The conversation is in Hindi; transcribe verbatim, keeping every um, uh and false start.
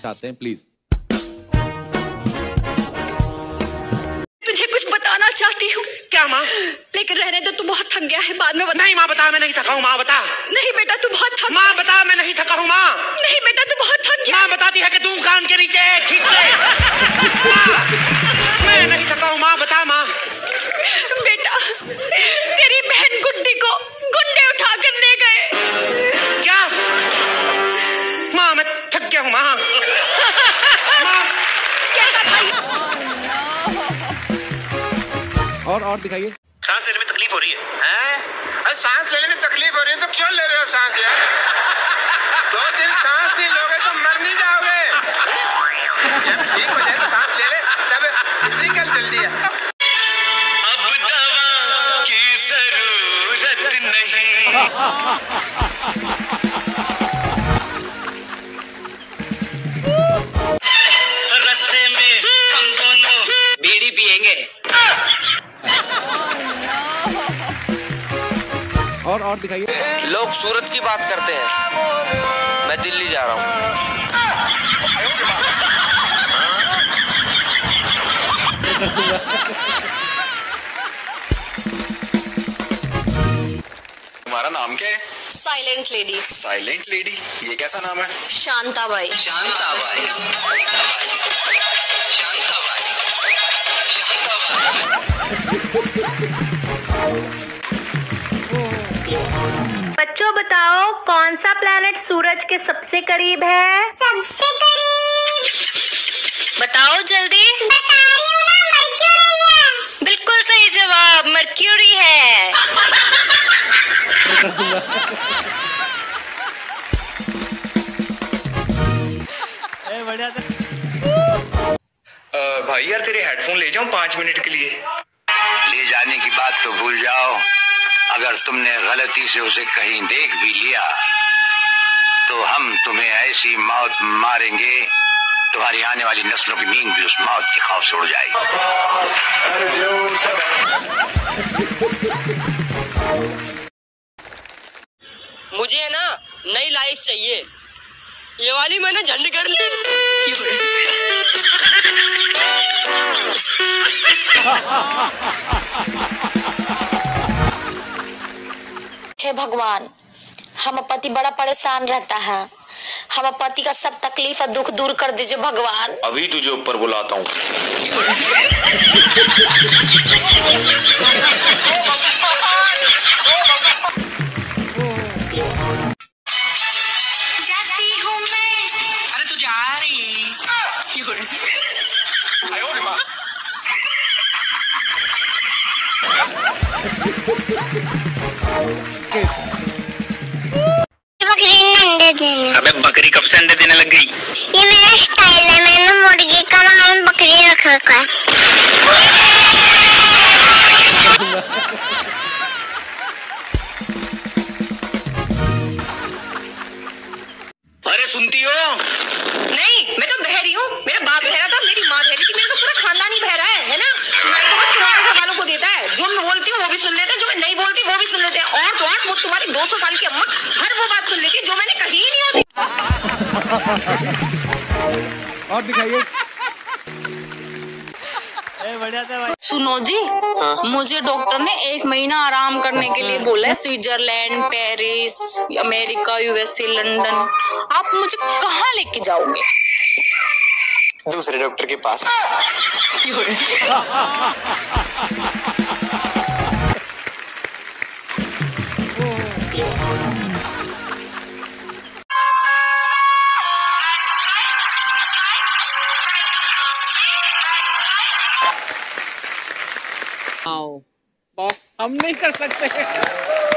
चाहते हैं, प्लीज। तुझे कुछ बताना चाहती हूँ। क्या माँ? लेकिन रहने दो, तू बहुत थक गया है, बाद में बता। नहीं माँ बता, मैं नहीं थका हूँ। माँ बता। नहीं बेटा तू बहुत थक। माँ बता, मैं नहीं थका हूँ। माँ नहीं बेटा तू बहुत थक गया। माँ बताती है कि तू कान के नीचे खींच ले। मैं नहीं थका हूँ। माँ बता। माँ बेटा तेरी बहन गुड्डी को गुंडे उठा कर ले गए। क्या? माँ मैं थक गया हूँ। माँ माँ कैसा था? और और दिखाइए। सांस लेने में तकलीफ हो रही है। हैं? अरे सांस लेने में तकलीफ हो रही है तो क्यों ले रहे हो सांस यार? दो दिन सांस नहीं लोगे तो मर नहीं जाओगे। जब ठीक हो जाए तो सांस ले ले, तब निकल जल्दी है। अब दवा की जरूरत नहीं। रास्ते में हम दोनों बीड़ी पिएंगे। और और दिखाइए। लोग सूरत की बात करते हैं, मैं दिल्ली जा रहा हूँ। तुम्हारा नाम क्या है? Silent lady. साइलेंट लेडी, ये कैसा नाम है? शांताबाई। शांताबाई, शांताबाई, बच्चों बताओ कौन सा प्लैनेट सूरज के सबसे करीब है? सबसे करीब। बताओ जल्दी। बता रही हूँ ना, मरक्यूरी है। बिल्कुल सही जवाब, मरक्यूरी है। बढ़िया था। भाई यार तेरे हेडफोन ले जाऊं पाँच मिनट के लिए? ले जाने की बात तो भूल जाओ। अगर तुमने गलती से उसे कहीं देख भी लिया तो हम तुम्हें ऐसी मौत मारेंगे, तुम्हारी आने वाली नस्लों की नींद भी उस मौत के खौफ से उड़ जाएगी। मुझे ना नई लाइफ चाहिए, ये वाली मैंने झंड कर ली। हे भगवान, हम पति बड़ा परेशान रहता है, हम पति का सब तकलीफ और दुख दूर कर दीजिए भगवान। अभी तुझे ऊपर बुलाता हूँ। जाती हूँ मैं। अरे तू जा रही है। बकरी अंडे देने। अबे बकरी कब से अंडे देने लग गई? ये मेरा स्टाइल है, मैंने मुर्गी का नाम बकरी रख रखा है। अरे सुनती हो? नहीं मैं तो बहरी हूँ, मेरा बाप बहरा था, मेरी माँ बहरी थी, मेरा तो पूरा खानदान ही बहरा है, है ना? सुनाई तो बस तुम्हारे घर वालों को देता है, जो मैं बोलती हूँ वो भी सुन लेते हैं, जो मैं नहीं बोलती वो भी सुन लेते हैं। और तो और वो तुम्हारी दो सौ साल की अम्मा हर वो बात सुन लेती है जो मैंने कही ही नहीं होती। और दिखाइए। बढ़िया था भाई। सुनो जी, मुझे डॉक्टर ने एक महीना आराम करने के लिए बोला है। Switzerland, Paris, America, USA, London. आप मुझे कहाँ लेके जाओगे? दूसरे डॉक्टर के पास। बॉस हम नहीं कर सकते।